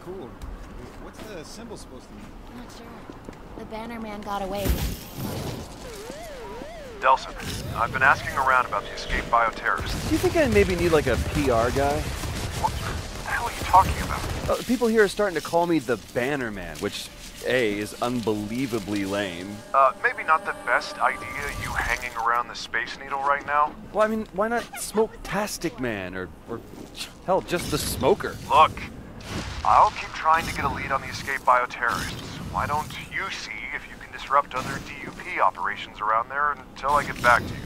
cool. What's the symbol supposed to mean? Not sure. The banner man got away. Delson, I've been asking around about the escaped bioterrorists. Do you think I maybe need like a PR guy? What the hell are you talking about? People here are starting to call me the Banner Man, which, A, is unbelievably lame. Maybe not the best idea, you hanging around the Space Needle right now? Well, I mean, why not Smoke-tastic Man, or hell, just the Smoker? Look, I'll keep trying to get a lead on the escaped bioterrorists. Why don't you see if you can disrupt other DUP operations around there until I get back to you?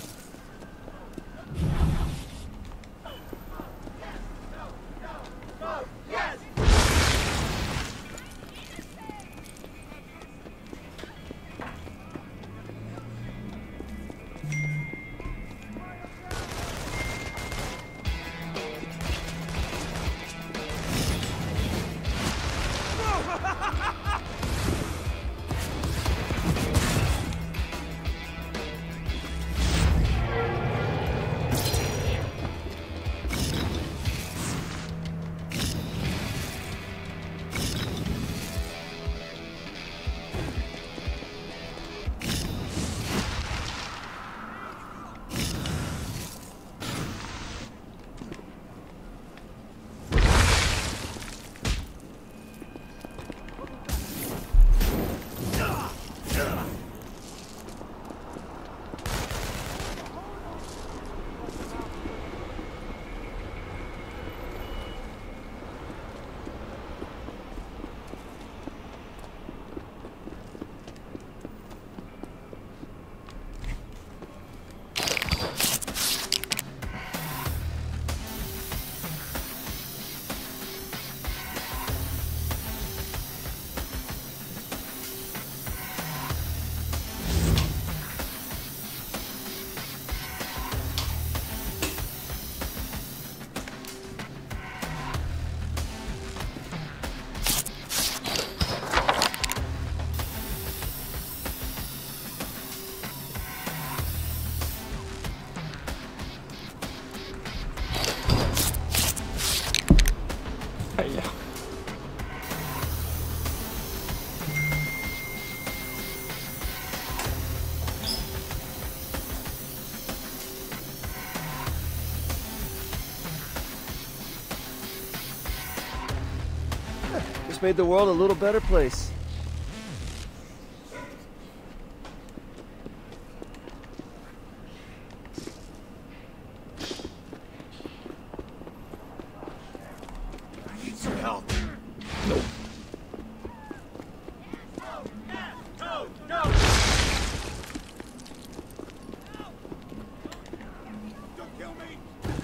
Just made the world a little better place. I need some help. Nope. No! Don't kill me!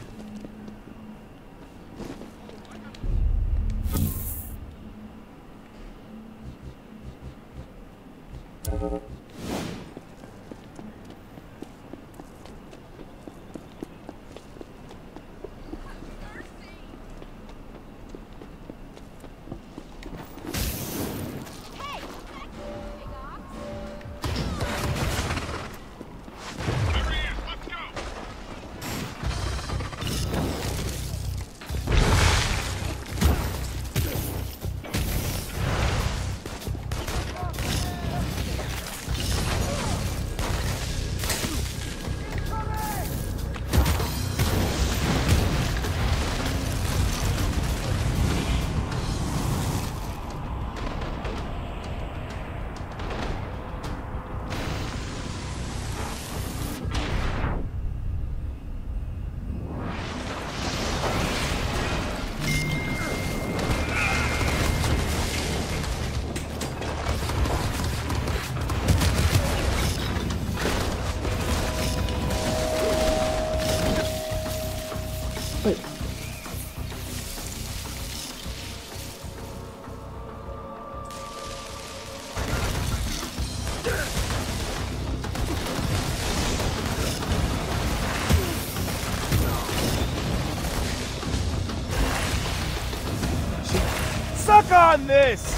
Suck on this!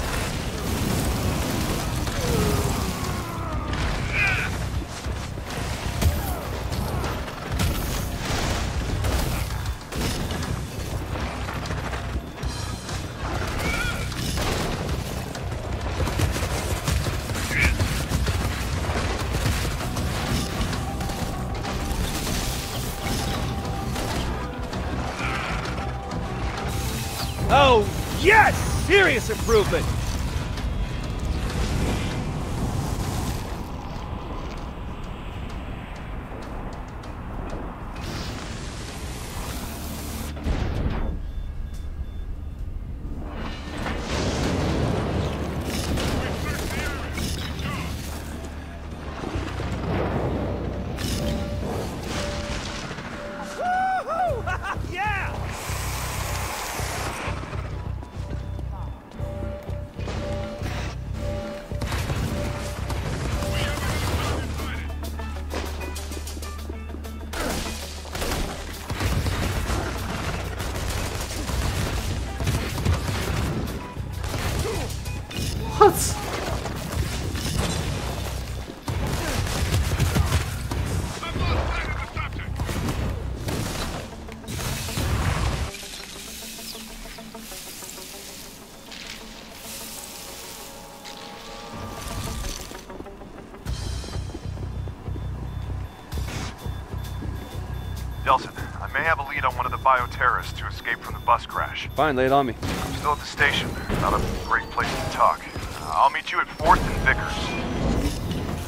Oh, yes! Serious improvement! Yeah! What? Delsin, I may have a lead on one of the bioterrorists who escaped from the bus crash. Fine, lay it on me. I'm still at the station. Not a great place to talk. I'll meet you at 4th and Vickers.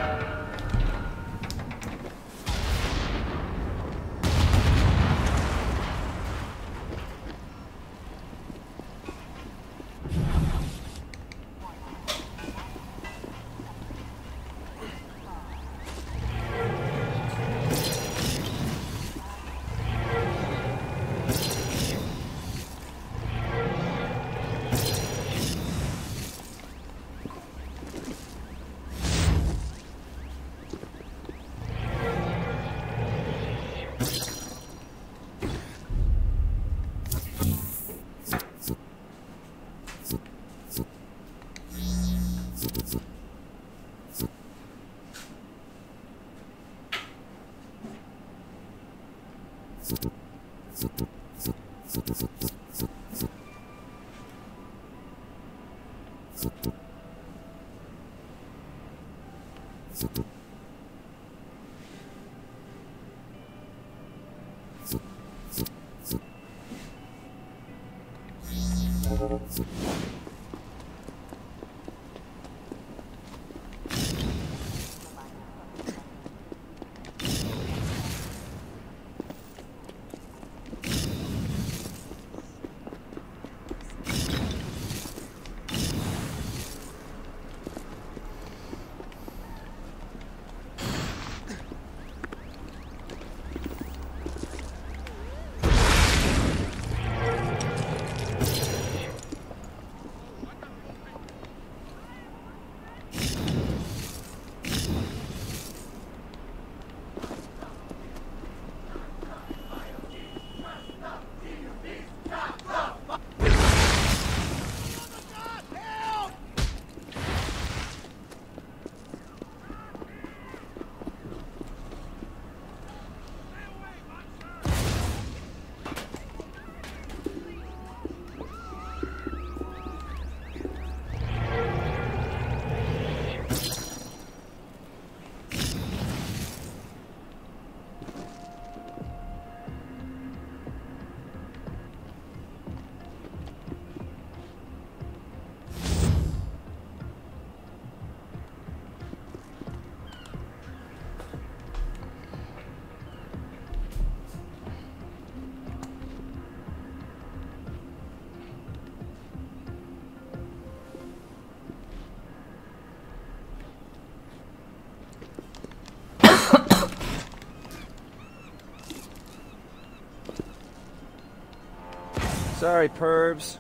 Sorry, pervs.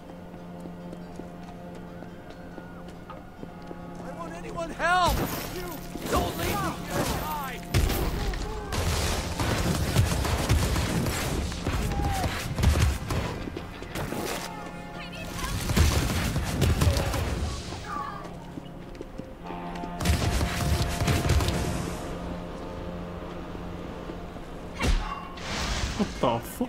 I want anyone help! You don't leave me here to die! What the fuck?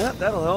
Yeah, that'll help.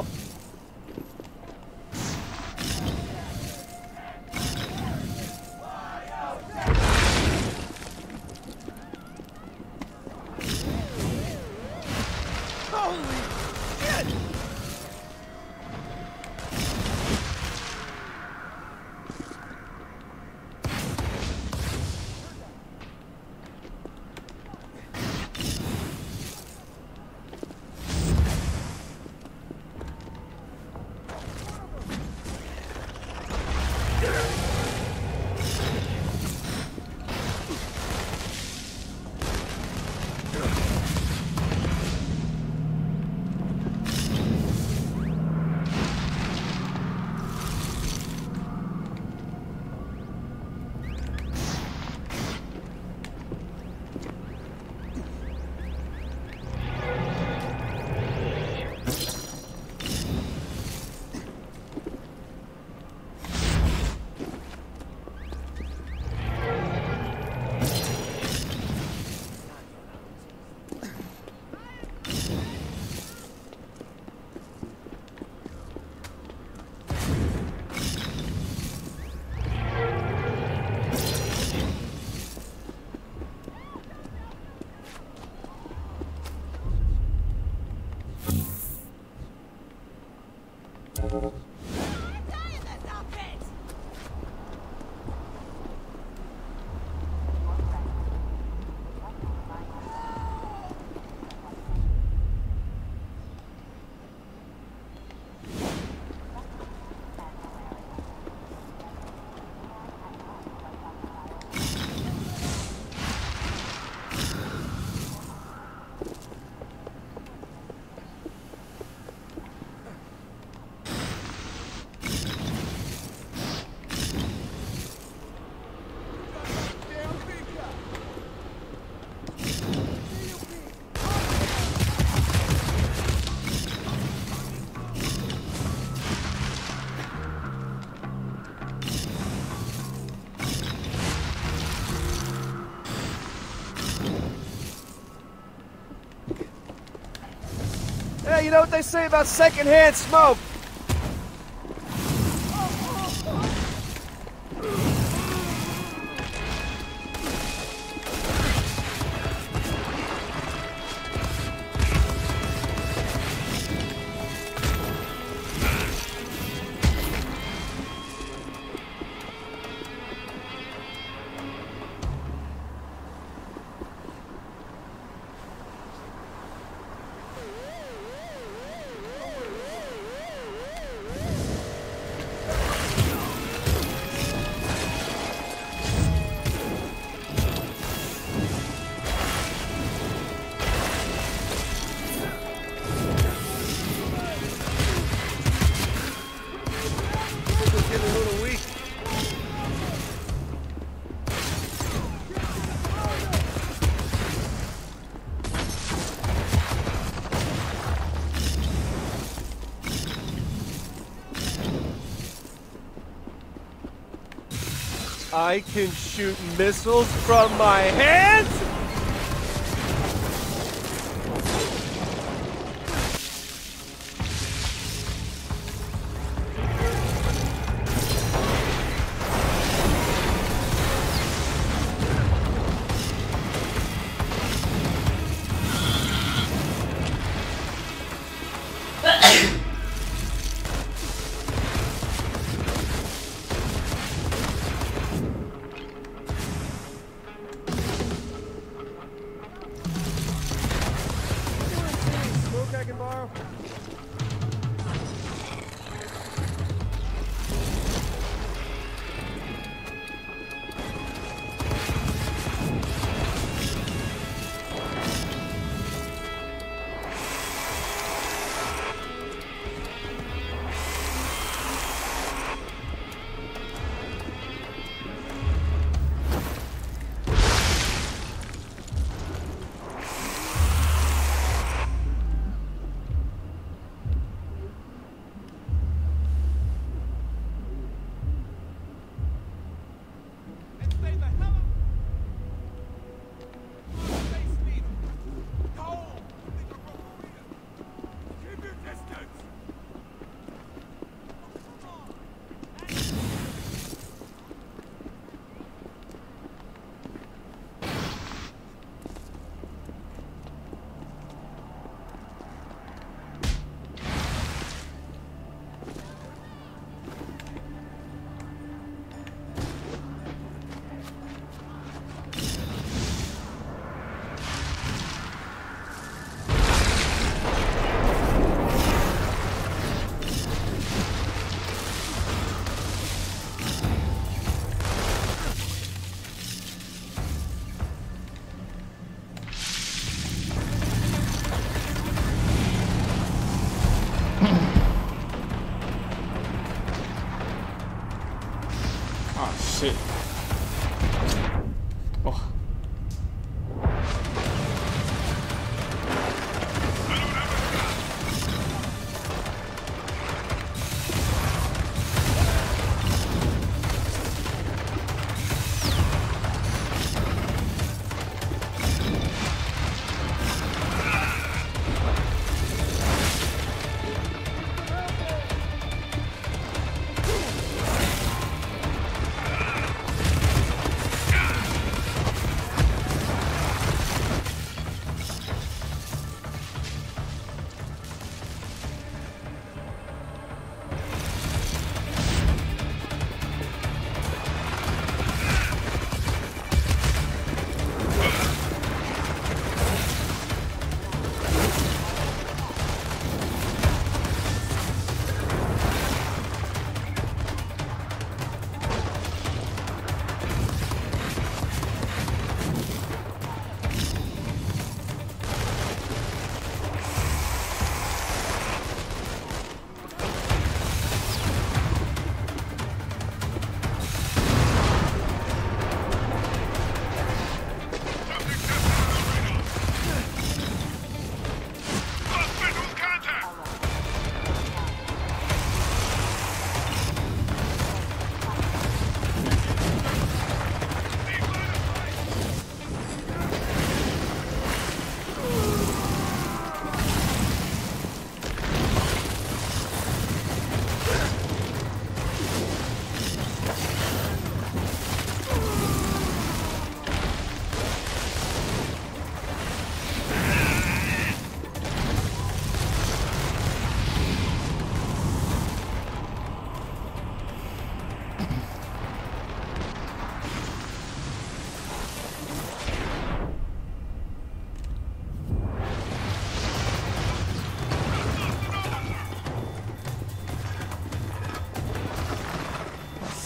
Yeah, you know what they say about secondhand smoke? I can shoot missiles from my hands? I can borrow?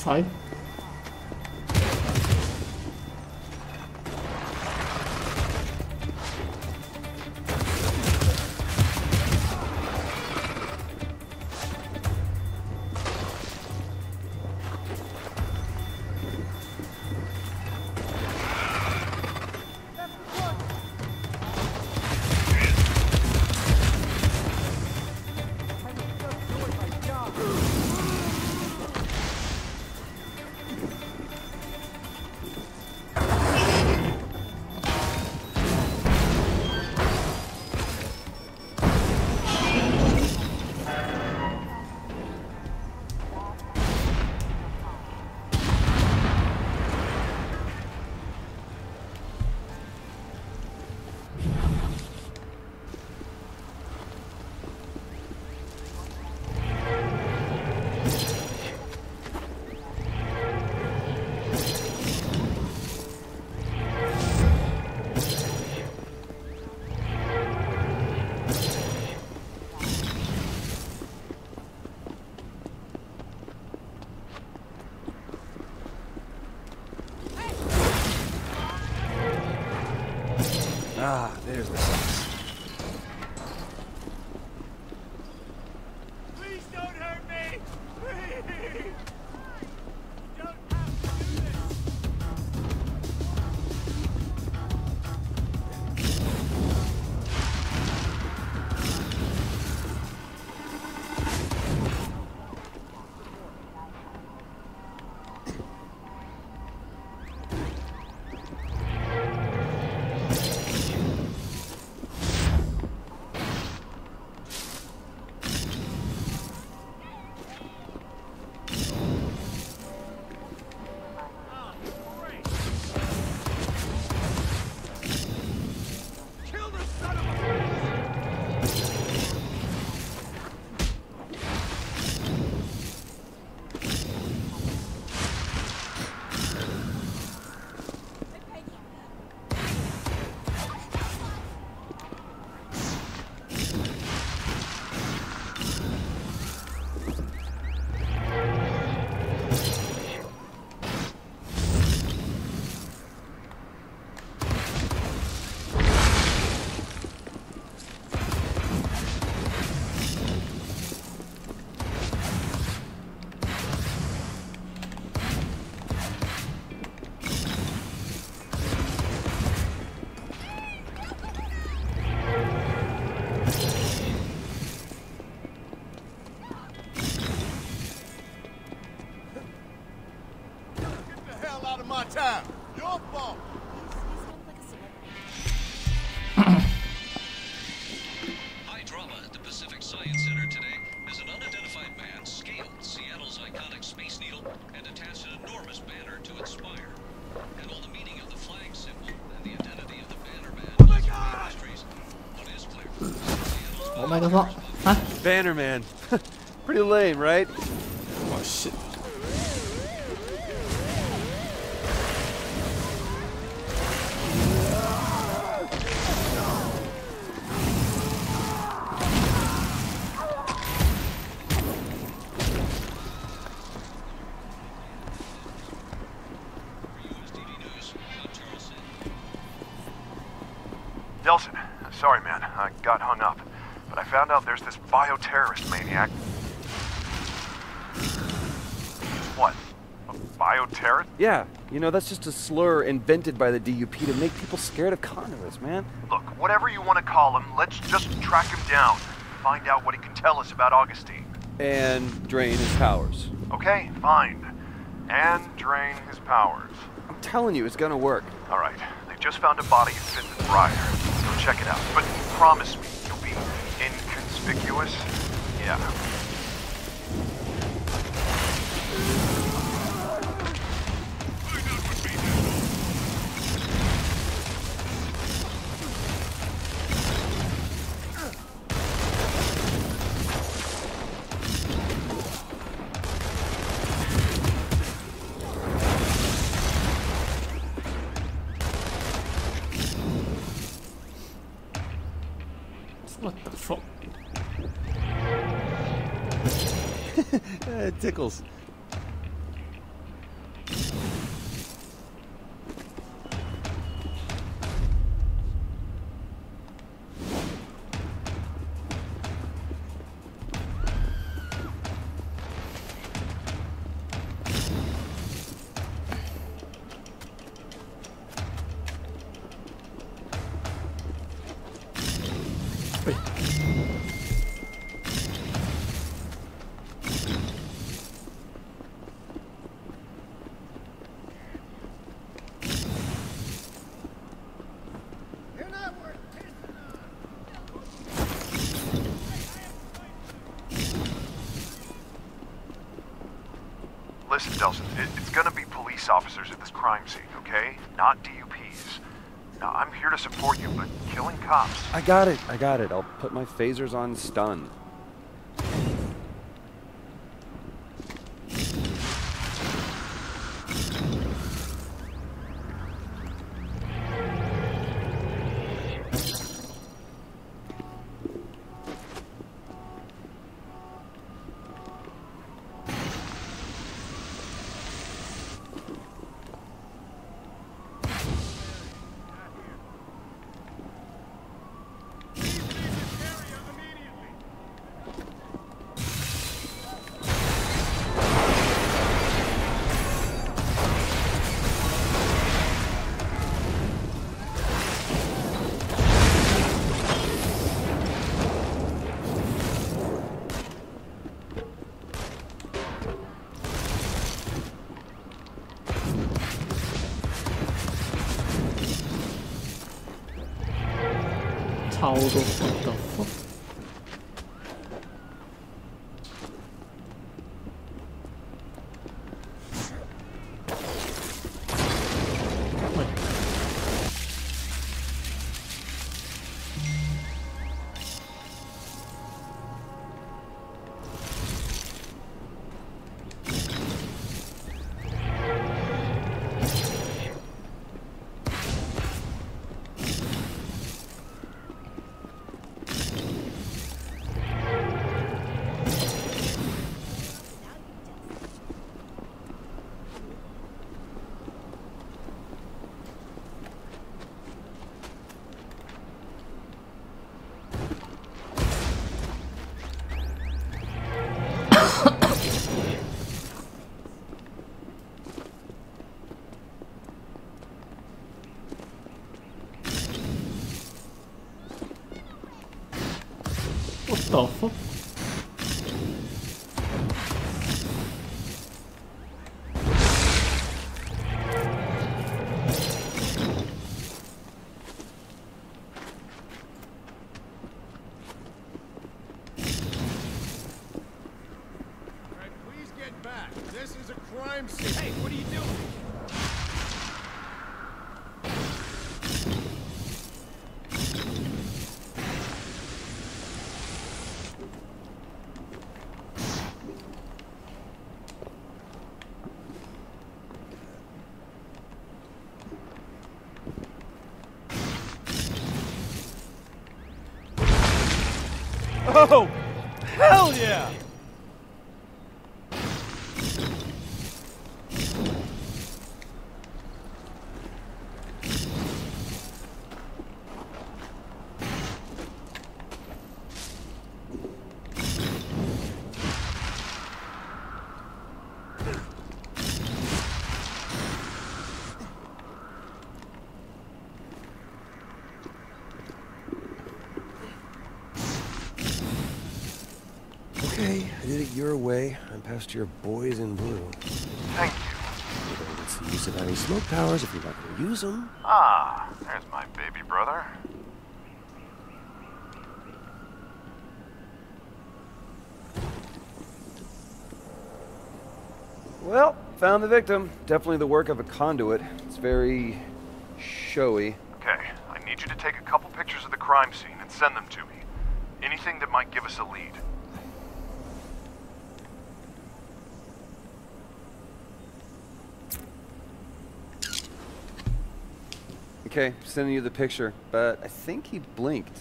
5. Ah, there's the box. Please don't hurt me! Please! You don't have to do this! My time. Your fault. High drama at the Pacific Science Center today as an unidentified man scaled Seattle's iconic Space Needle and attached an enormous banner to its spire. And all the meaning of the flag symbol and the identity of the banner man Oh my God! mysteries. What is clear? Seattle's Oh my god. Hah? Bannerman. Pretty lame, right? Oh shit. Delsin, sorry man, I got hung up. But I found out there's this bioterrorist maniac. What? A bioterrorist? Yeah, you know, that's just a slur invented by the DUP to make people scared of convicts, man. Look, whatever you want to call him, let's just track him down. Find out what he can tell us about Augustine. And drain his powers. Okay, fine. And drain his powers. I'm telling you, it's gonna work. All right, they've just found a body in 5th and Briar. Go check it out. But promise me you'll be inconspicuous. Yeah. What the fuck? It tickles. You're not worth pissing on. Listen, Delson, it's gonna be police officers at this crime scene, okay? Not DUPs. Now, I'm here to support you, but killing cops... I got it. I'll put my phasers on stun. How the fuck? What the fuck? Alright, please get back. This is a crime scene. Hey, what are you doing? Oh, hell yeah! Okay, I did it your way. I'm past your boys in blue. Thank you. What's the use of having smoke powers if you're not going to use them? Ah, there's my baby brother. Well, found the victim. Definitely the work of a conduit. It's very showy. Okay, I need you to take a couple pictures of the crime scene and send them to me. Anything that might give us a lead. Okay, sending you the picture, but I think he blinked.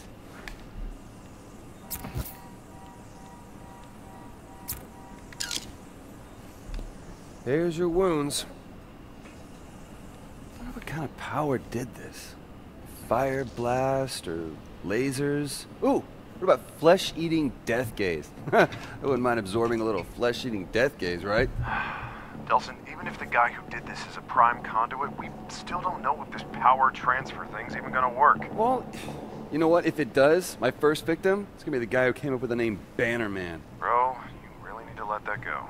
There's your wounds. I wonder what kind of power did this? Fire blast or lasers? Ooh, what about flesh-eating death gaze? I wouldn't mind absorbing a little flesh-eating death gaze, right? Delson, even if the guy who did this is a prime conduit, we still don't know if this power transfer thing's even gonna work. Well, You know what? If it does, my first victim, it's gonna be the guy who came up with the name Bannerman. Bro, you really need to let that go.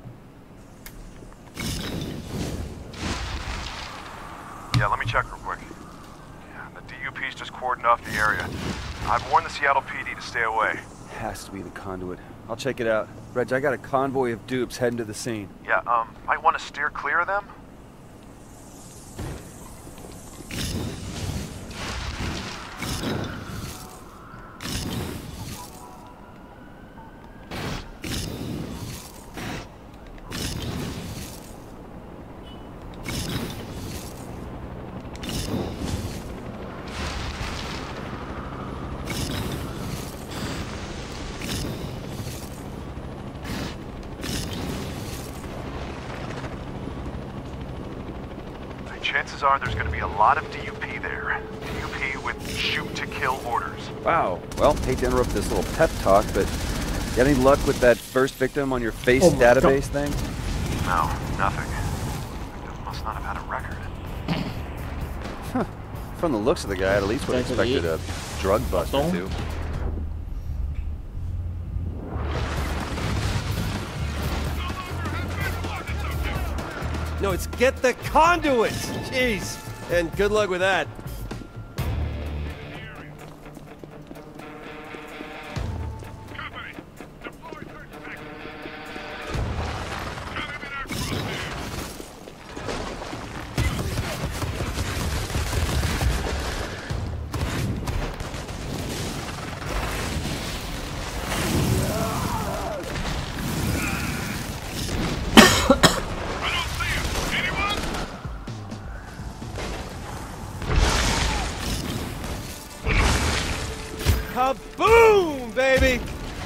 Yeah, let me check real quick. Yeah, the DUP's just cordoned off the area. I've warned the Seattle PD to stay away. Has to be the conduit. I'll check it out. Reg, I got a convoy of dupes heading to the scene. Yeah, might want to steer clear of them? Chances are there's going to be a lot of DUP there. DUP with shoot-to-kill orders. Wow. Well, hate to interrupt this little pep talk, but got any luck with that first victim on your face database thing? No, nothing. Victim must not have had a record. Huh. From the looks of the guy, I at least would have expected a drug bust or two. No, it's get the conduit! Jeez. And good luck with that. Kaboom, baby!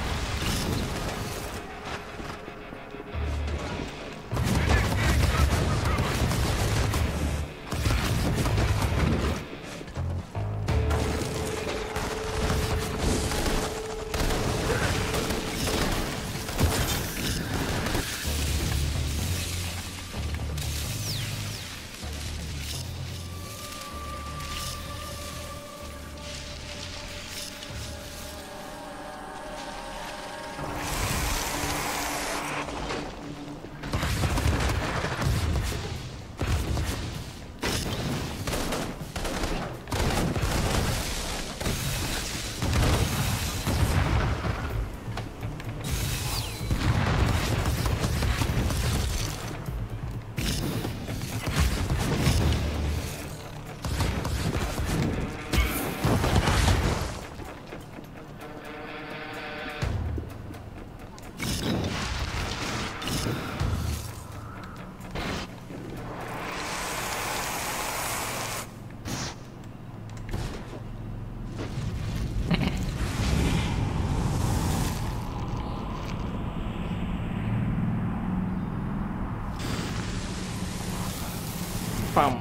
Bam.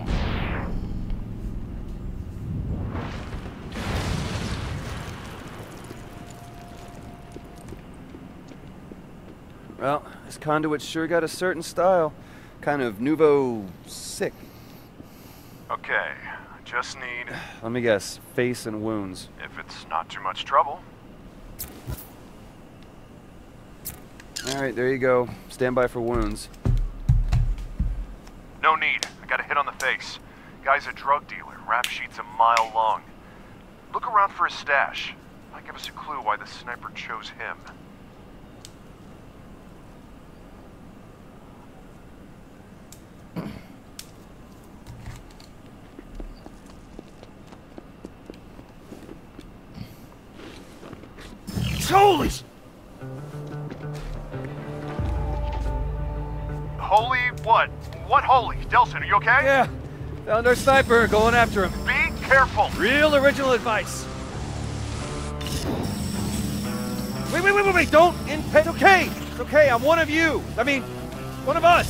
Well, this conduit sure got a certain style. Kind of nouveau sick. Okay, I just need... Let me guess, face and wounds. If it's not too much trouble. Alright, there you go. Stand by for wounds. No need. I got a hit on the face. Guy's a drug dealer. Rap sheet's a mile long. Look around for his stash. Might give us a clue why the sniper chose him. Holy! Holy what? What holy? Delson, are you okay? Yeah, found our sniper, going after him. Be careful! Real original advice. Wait, don't it's okay. It's okay, I'm one of you. I mean, one of us.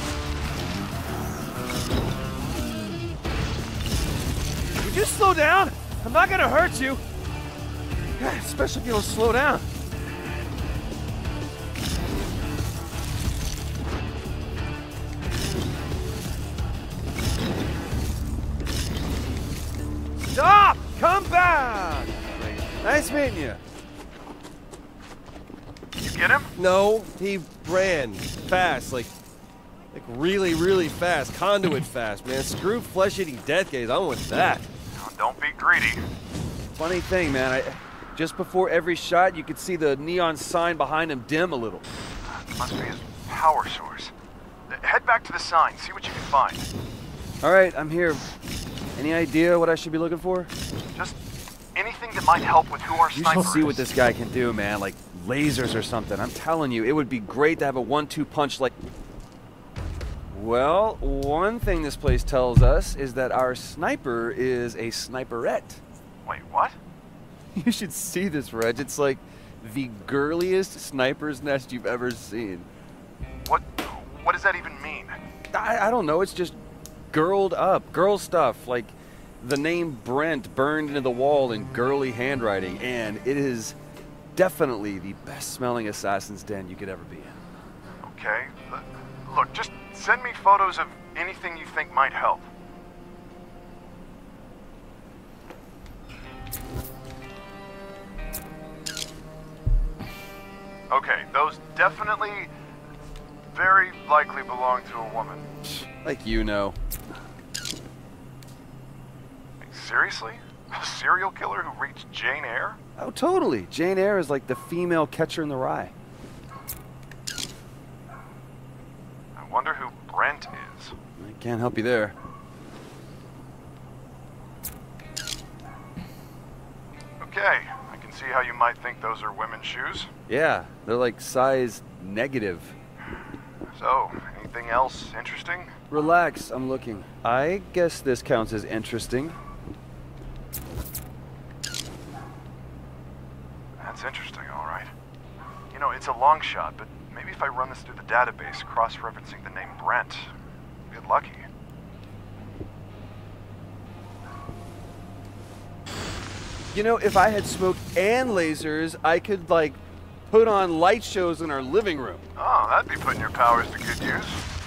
Would you slow down? I'm not gonna hurt you. God, especially if you don't slow down. Stop! Come back! fainting you. You get him? No, he ran fast, like really, really fast, conduit fast, man. Screw flesh-eating death gaze. I want that. Oh, don't be greedy. Funny thing, man. Just before every shot, you could see the neon sign behind him dim a little. Must be his power source. Head back to the sign, see what you can find. All right, I'm here. Any idea what I should be looking for? Just anything that might help with who our You sniper should see is. what this guy can do, man. Like lasers or something. I'm telling you, it would be great to have a 1-2 punch like... Well, one thing this place tells us is that our sniper is a sniperette. Wait, what? You should see this, Reg. It's like the girliest sniper's nest you've ever seen. What does that even mean? I don't know. It's just girled up. Girl stuff. Like the name Brent burned into the wall in girly handwriting. And it is definitely the best smelling assassin's den you could ever be in. Okay. Look, just send me photos of anything you think might help. Okay, those definitely, very likely belong to a woman. Like you know. Seriously? A serial killer who reached Jane Eyre? Oh, totally. Jane Eyre is like the female Catcher in the Rye. I wonder who Brent is. I can't help you there. Okay, I can see how you might think those are women's shoes. Yeah, they're like size negative. So, anything else interesting? Relax, I'm looking. I guess this counts as interesting. That's interesting, all right. You know, it's a long shot, but maybe if I run this through the database, cross-referencing the name Brent, I'll get lucky. You know, if I had smoke and lasers, I could, like, put on light shows in our living room. Oh, that'd be putting your powers to good use.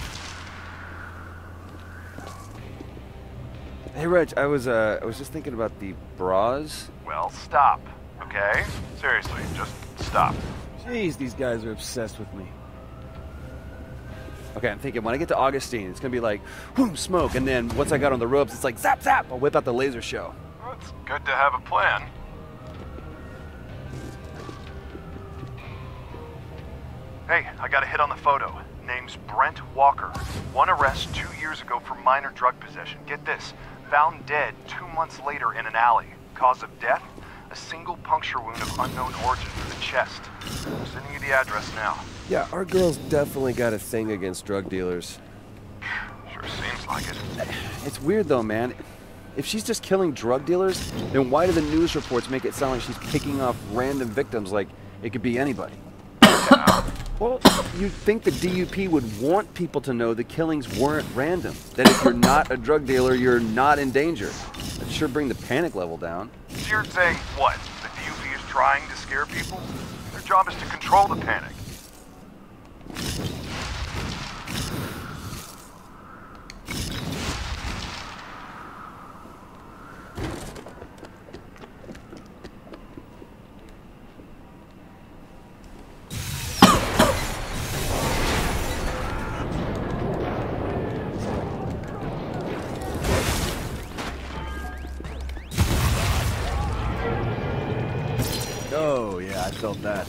Hey, Reg, I was just thinking about the bras. Well, stop, okay? Seriously, just stop. Jeez, these guys are obsessed with me. Okay, I'm thinking when I get to Augustine, it's gonna be like, whoom, smoke, and then once I got on the ropes, it's like, zap, zap, I'll whip out the laser show. Well, it's good to have a plan. Hey, I got a hit on the photo. Name's Brent Walker. One arrest 2 years ago for minor drug possession. Get this, found dead 2 months later in an alley. Cause of death? A single puncture wound of unknown origin to the chest. I'm sending you the address now. Yeah, our girl's definitely got a thing against drug dealers. Sure seems like it. It's weird though, man. If she's just killing drug dealers, then why do the news reports make it sound like she's picking off random victims like it could be anybody? Well, you'd think the DUP would want people to know the killings weren't random. That if you're not a drug dealer, you're not in danger. That'd sure bring the panic level down. So you're saying what? The DUP is trying to scare people? Their job is to control the panic. Oh, yeah, I felt that.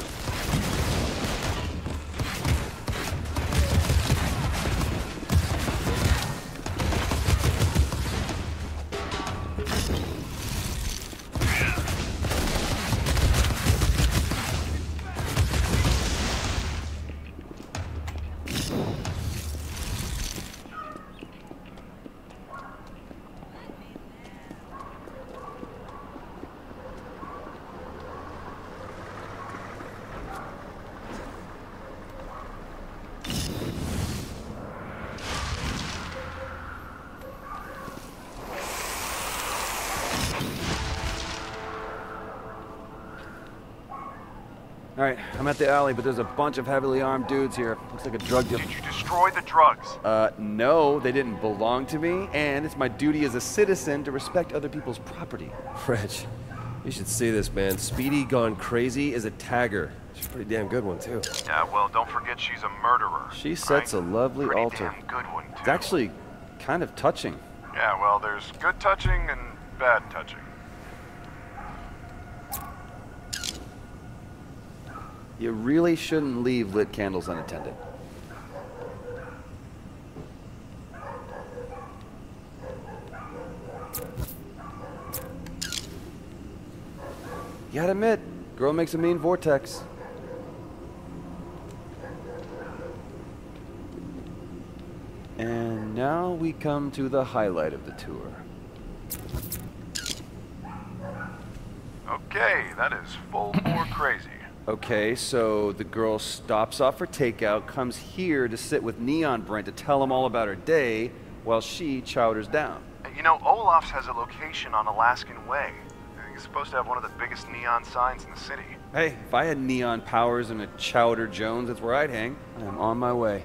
All right, I'm at the alley, but there's a bunch of heavily armed dudes here. Looks like a drug deal. Did you destroy the drugs? No, they didn't belong to me, and it's my duty as a citizen to respect other people's property. Reg, You should see this, man. Speedy Gone Crazy is a tagger. She's a pretty damn good one, too. Yeah, well, don't forget she's a murderer. She sets right? a lovely Pretty altar. Damn good one, too. It's actually kind of touching. Yeah, well, there's good touching and bad touching. You really shouldn't leave lit candles unattended. You gotta admit, girl makes a mean vortex. And now we come to the highlight of the tour. Okay, that is full bore crazy. Okay, so the girl stops off for takeout, comes here to sit with Neon Brent to tell him all about her day, while she chowders down. You know, Olaf's has a location on Alaskan Way. He's supposed to have one of the biggest neon signs in the city. Hey, if I had neon powers and a Chowder Jones, that's where I'd hang. I'm on my way.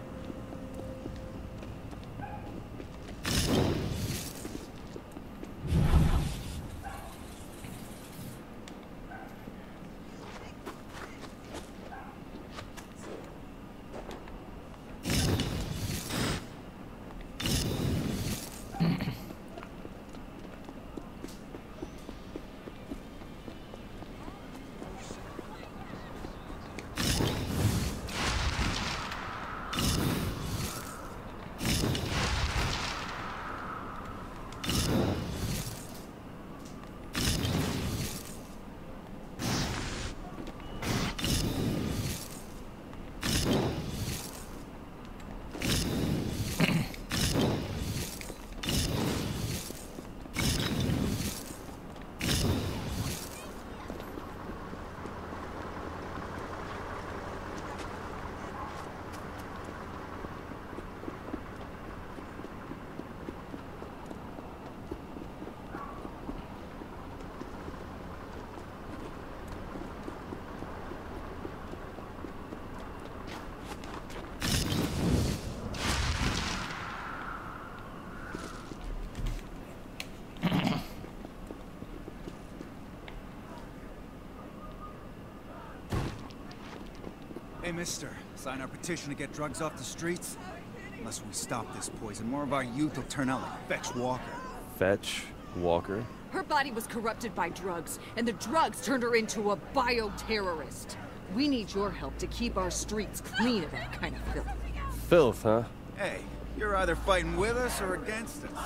Hey, mister, sign our petition to get drugs off the streets? Unless we stop this poison, more of our youth will turn out like Fetch Walker. Fetch Walker? Her body was corrupted by drugs, and the drugs turned her into a bioterrorist. We need your help to keep our streets clean of that kind of filth. Filth, huh? Hey, you're either fighting with us or against us.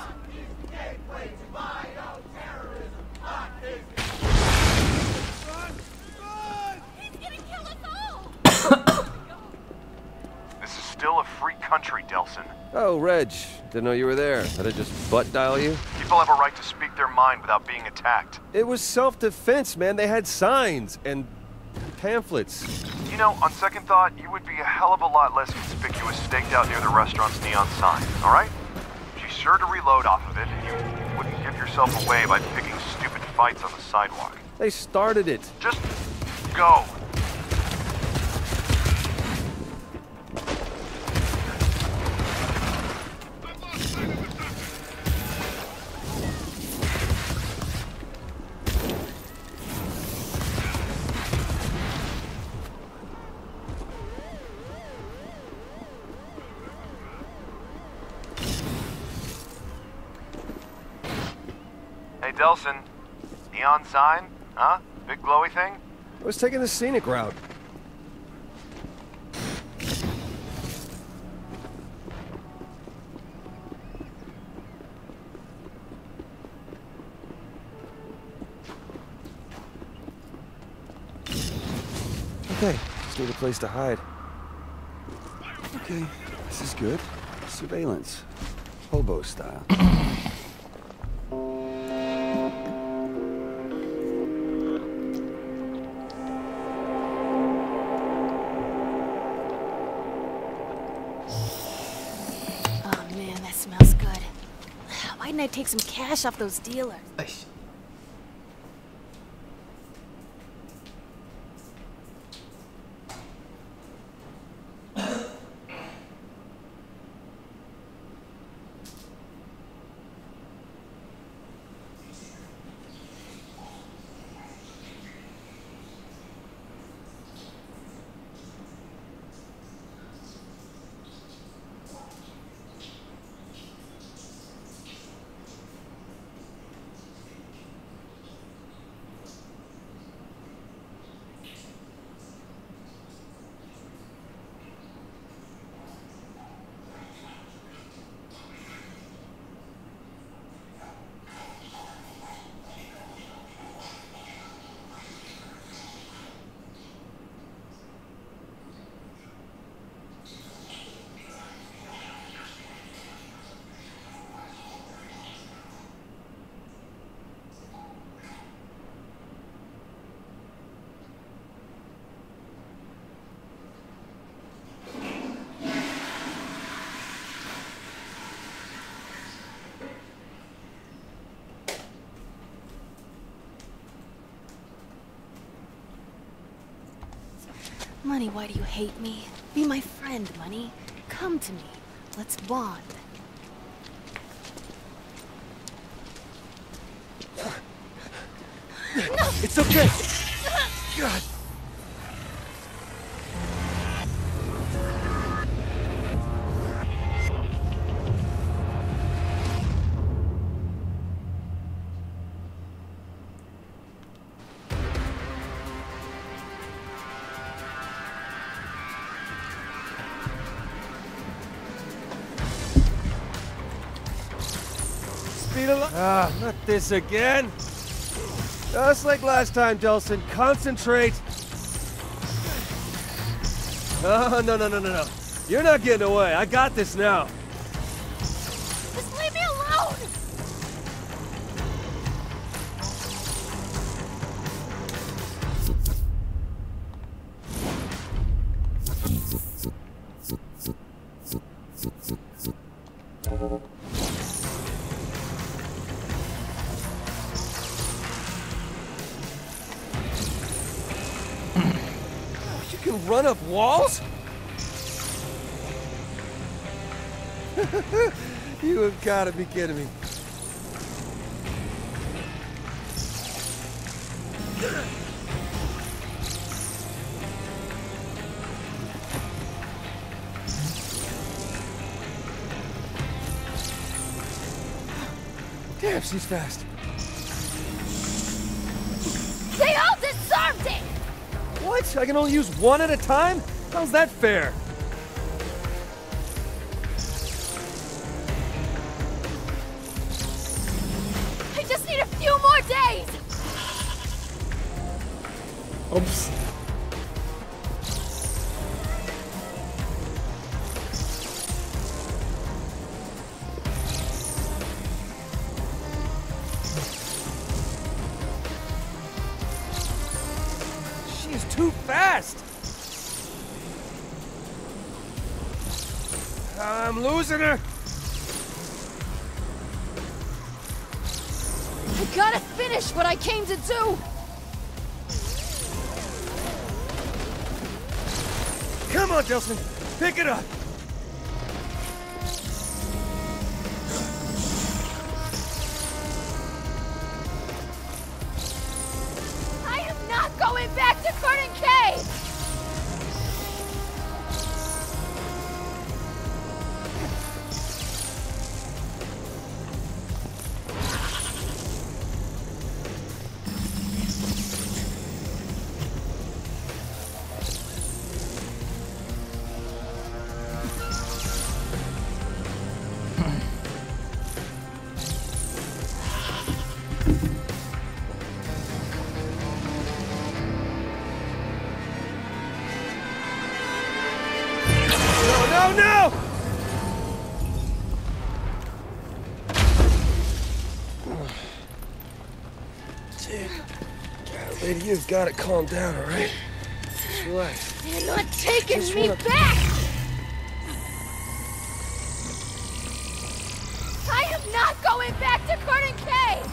This is still a free country, Delsin. Oh, Reg. Didn't know you were there. Did I just butt dial you? People have a right to speak their mind without being attacked. It was self-defense, man. They had signs and pamphlets. You know, on second thought, you would be a hell of a lot less conspicuous staked out near the restaurant's neon sign, all right? She's sure to reload off of it, and you wouldn't give yourself away by picking stupid fights on the sidewalk. They started it. Just go. Hey, Delsin. Neon sign? Huh? Big glowy thing? I was taking the scenic route. Okay, just need a place to hide. Okay, this is good. Surveillance. Hobo style. Oh man, that smells good. Why didn't I take some cash off those dealers? Money, why do you hate me? Be my friend, Money. Come to me. Let's bond. No! It's okay. God. Ah, not this again. Just like last time, Delsin. Concentrate. Oh, no. You're not getting away. I got this now. Just leave me alone! You can run up walls? You have got to be kidding me. Damn, she's fast. They all deserved it! What? I can only use one at a time? How's that fair? I just need a few more days! Oops. She's too fast! I'm losing her! I gotta finish what I came to do! Come on, Delsin! Pick it up! I am not going back to Curtin Cave! No! Dude, lady, you've got to calm down, all right? Just relax. They're not taking Just me wanna- back! I am not going back to Curtin Cave!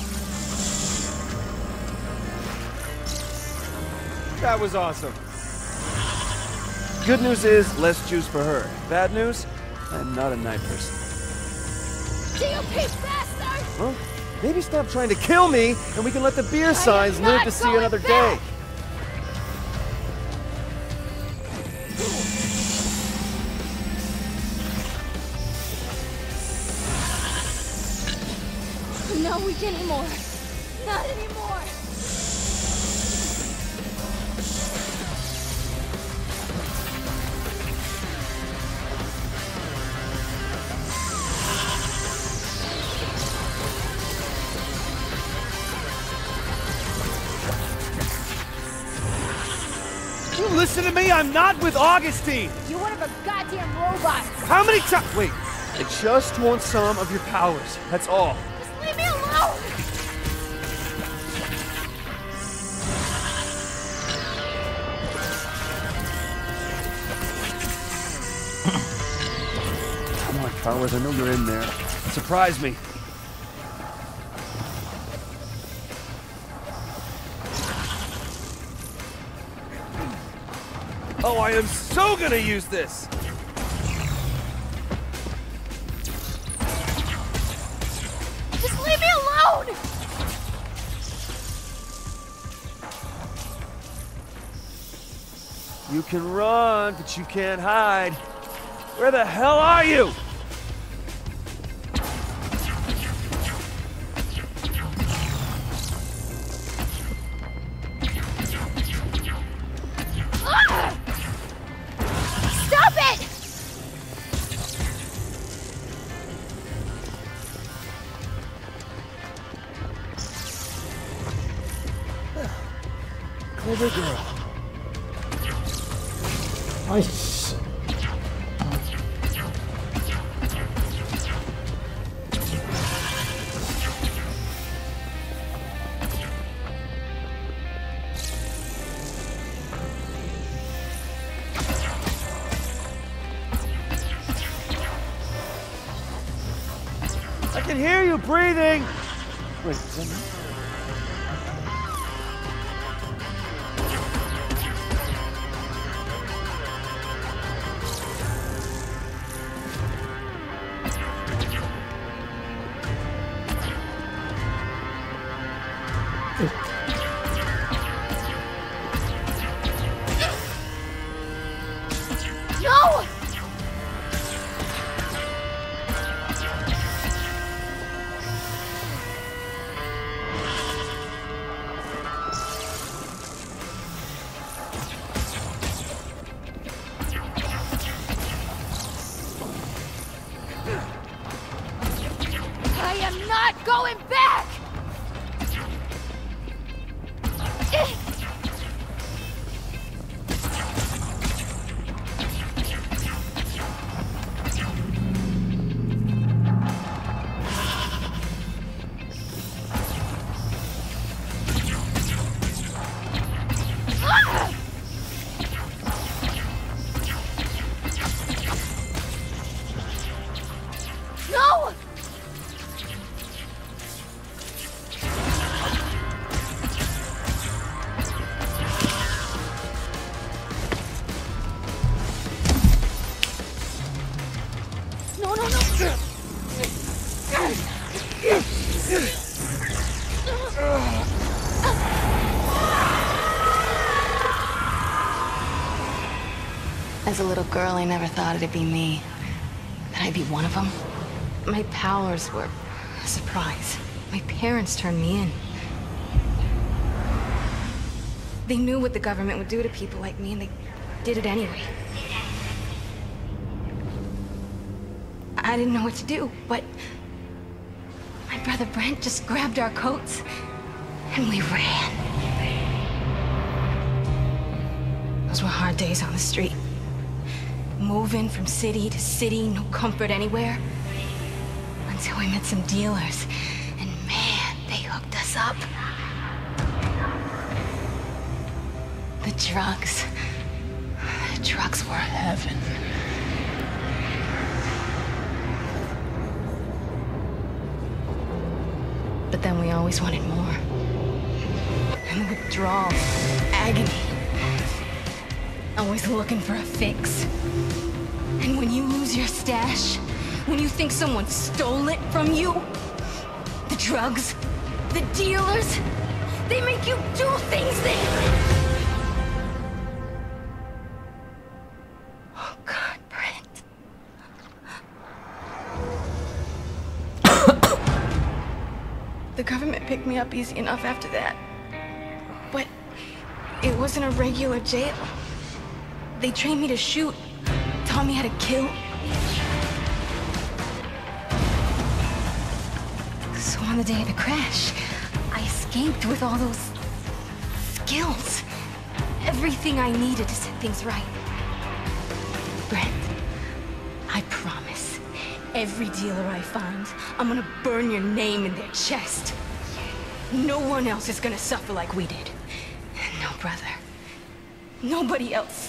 That was awesome. Good news is, less juice for her. Bad news, I'm not a night person. GOP bastard! Well, maybe stop trying to kill me, and we can let the beer signs live to see another day. No week anymore. Not anymore. You listen to me, I'm not with Augustine! You're one of a goddamn robots. How many times? Wait, I just want some of your powers, that's all. Just leave me alone! Come on, Powers, I know you're in there. Surprise me. Oh, I am so gonna use this! Just leave me alone! You can run, but you can't hide. Where the hell are you? Ah! Stop it! Clever girl. 아이씨. I can hear you breathing! Wait, is that me? No! I am not going back! No! No, no, no! As a little girl, I never thought it'd be me. That I'd be one of them. My powers were a surprise. My parents turned me in. They knew what the government would do to people like me, and they did it anyway. I didn't know what to do, but my brother Brent just grabbed our coats, and we ran. Those were hard days on the street. Moving from city to city, no comfort anywhere. Until we met some dealers, and man, they hooked us up. The drugs were heaven. But then we always wanted more. And the withdrawal, agony. Always looking for a fix. And when you lose your stash, when you think someone stole it from you, the drugs, the dealers, they make you do things that... Oh God, Brent. The government picked me up easy enough after that. But it wasn't a regular jail. They trained me to shoot, taught me how to kill. So on the day of the crash, I escaped with all those skills. Everything I needed to set things right. Brent, I promise, every dealer I find, I'm gonna burn your name in their chest. No one else is gonna suffer like we did. No, brother. Nobody else.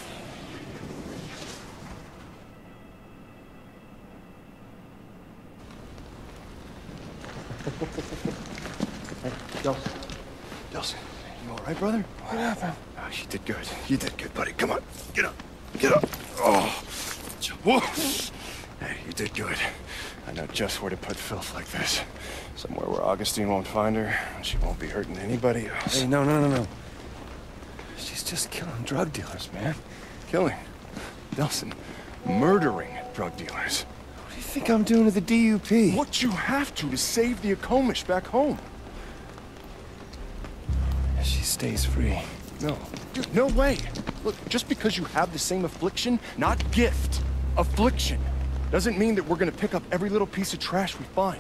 Hey, Delsin. Delsin, you all right, brother? What happened? You did good. You did good, buddy. Come on. Get up. Get up. Oh. Whoa. Hey, you did good. I know just where to put filth like this. Somewhere where Augustine won't find her, and she won't be hurting anybody else. Hey, no. She's just killing drug dealers, man. Killing. Nelson, murdering drug dealers. What do you think I'm doing to the DUP? What you have to save the Akomish back home. She stays free. No. Dude, no way. Look, just because you have the same affliction, not gift, affliction, doesn't mean that we're gonna pick up every little piece of trash we find.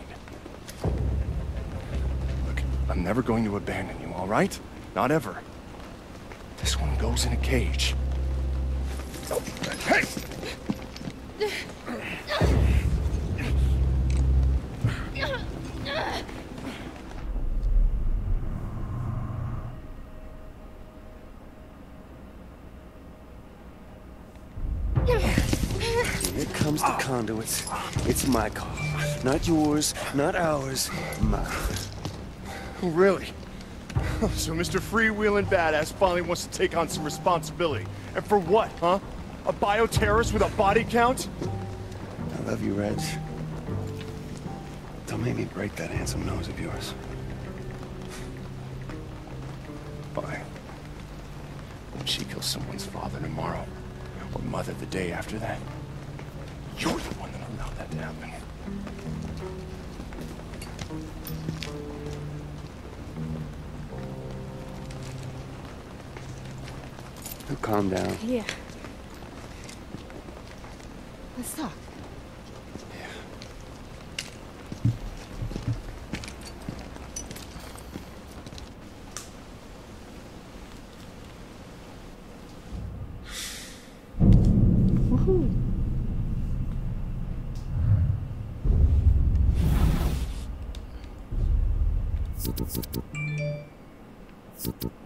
Look, I'm never going to abandon you, all right? Not ever. This one goes in a cage. Oh, hey! Here comes the conduits. It's my call. Not yours, not ours, mine. Oh, really? So Mr. Freewheeling Badass finally wants to take on some responsibility. And for what, huh? A bioterrorist with a body count? I love you, Reg. Don't make me break that handsome nose of yours. Fine. When she kills someone's father tomorrow, or mother the day after that, you're the one that allowed that to happen. Now calm down. Yeah. Let's talk. Woohoo!